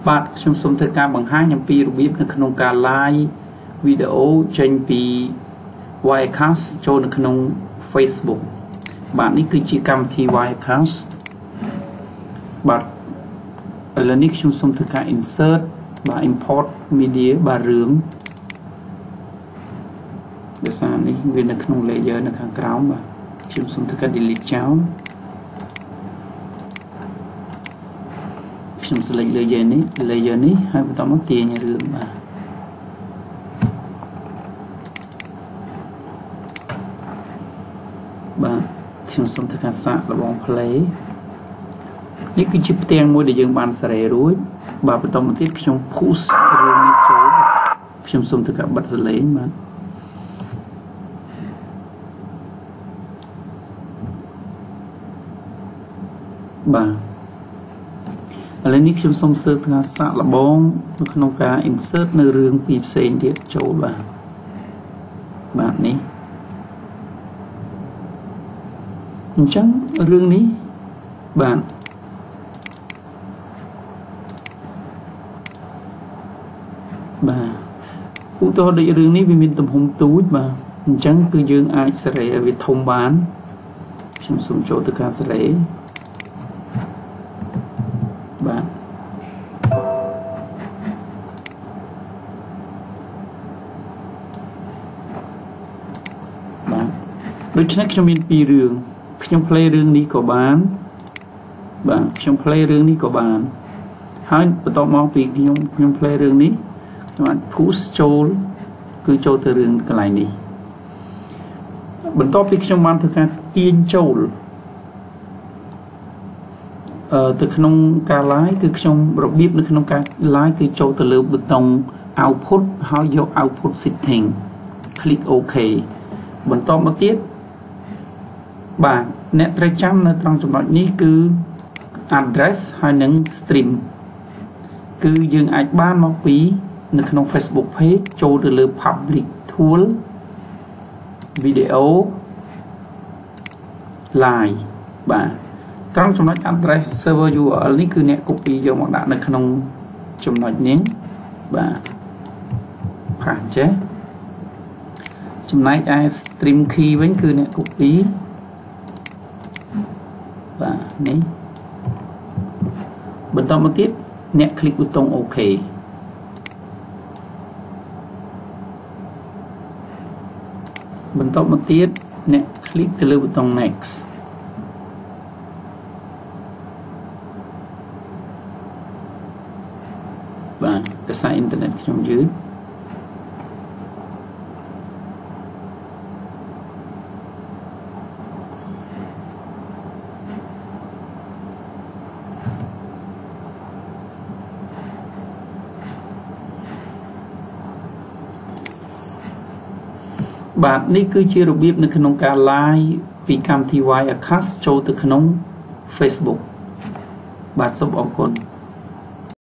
បាទខ្ញុំសូមធ្វើការបង្ហាញអំពីរបៀបនៅក្នុងការ live វីដេអូចេញពី Wirecast ចូលនៅក្នុង Facebook បាទនេះគឺជាកម្មវិធី Wirecast បាទឥឡូវនេះខ្ញុំសូមធ្វើការ insert បាទ import media បាទរឿងដោយសារនេះវានៅក្នុង layer នៅខាងក្រោមបាទខ្ញុំសូមធ្វើការ delete ចោលខ្ញុំ select layer នេះហើយបន្តមកទាញរឿងបាទខ្ញុំសូមធ្វើការសាកល្បង play នេះគឺជាផ្ទាំងមួយដែលយើងបានសេរីរួចបាទបន្តមកទៀតខ្ញុំ push រឿងនេះចូលខ្ញុំសូមធ្វើការបិទសលេងបាទឥឡូវនេះខ្ញុំសូមសើថាសាកល្បងនៅក្នុងការ insert នៅរឿងពីផ្សេងទៀតចូលបាទនេះអញ្ចឹងរឿងនេះបាទឧទាហរណ៍ដូចរឿងនេះវាមានទំហំទូចបាទអញ្ចឹងគឺយើងអាចសេរីឲ្យវាធំបានខ្ញុំសូមចូលទៅការសេរីបាទដូច្នេះខ្ញុំមានពីររឿងខ្ញុំ play រឿងនេះក៏បានបាទខ្ញុំ play រឿងនេះក៏បានហើយបន្ទាប់មកពីខ្ញុំ play រឿងនេះខ្ញុំអាច push ចូលគឺចូលទៅរឿងកន្លែងនេះបន្ទាប់ពីខ្ញុំបានធ្វើការទាញចូលទៅក្នុងការ live គឺខ្ញុំរបៀបនៅក្នុងការ live គឺចូលទៅលើប៊ូតុង output ហើយយក output setting click OK បន្តមកទៀតបាទអ្នកត្រូវចាំនៅត្រង់ចំណុចនេះគឺ address ហើយនិង stream គឺយើងអាចបានមកពីនៅក្នុង Facebook page ចូលទៅលើ public tool video live បាទត្រង់ចំណុច address server URL នេះគឺអ្នក copy យកមកដាក់នៅក្នុងចំណុចនេះបាទផាសចេះចំណែកឯ stream key វិញគឺអ្នក copy បាទនេះបន្តមកទៀតអ្នក click ប៊ូតុង OK បន្តមកទៀតអ្នក click ទៅលើប៊ូតុង next បាទដោយសារអ៊ីនធឺណិតខ្ញុំយឺតបាទនេះគឺជារបៀបនៅក្នុងការ live ពីកម្មវិធី Wirecast ចូលទៅក្នុង Facebook បាទសូមអរគុណ